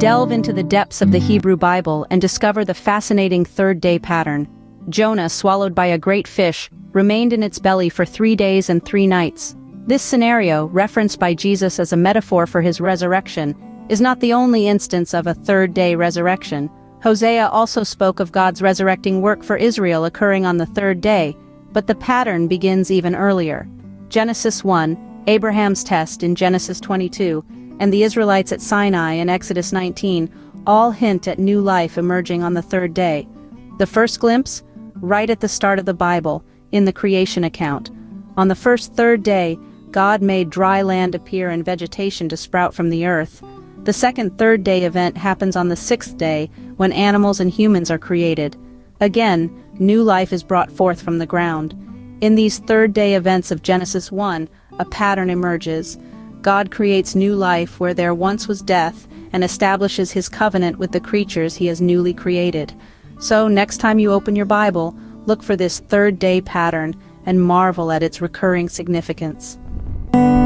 delve into the depths of the Hebrew Bible and discover the fascinating third day pattern. Jonah, swallowed by a great fish, remained in its belly for 3 days and 3 nights. This scenario, referenced by Jesus as a metaphor for his resurrection, is not the only instance of a third-day resurrection. Hosea also spoke of God's resurrecting work for Israel occurring on the third day, but the pattern begins even earlier. Genesis 1, Abraham's test in Genesis 22, and the Israelites at Sinai in Exodus 19 all hint at new life emerging on the third day. The first glimpse? Right at the start of the Bible, in the creation account. On the first third day, God made dry land appear and vegetation to sprout from the earth. The second third day event happens on the 6th day, when animals and humans are created. Again, new life is brought forth from the ground. In these third day events of Genesis 1, a pattern emerges. God creates new life where there once was death and establishes his covenant with the creatures he has newly created. So, next time you open your Bible, look for this third day pattern and marvel at its recurring significance.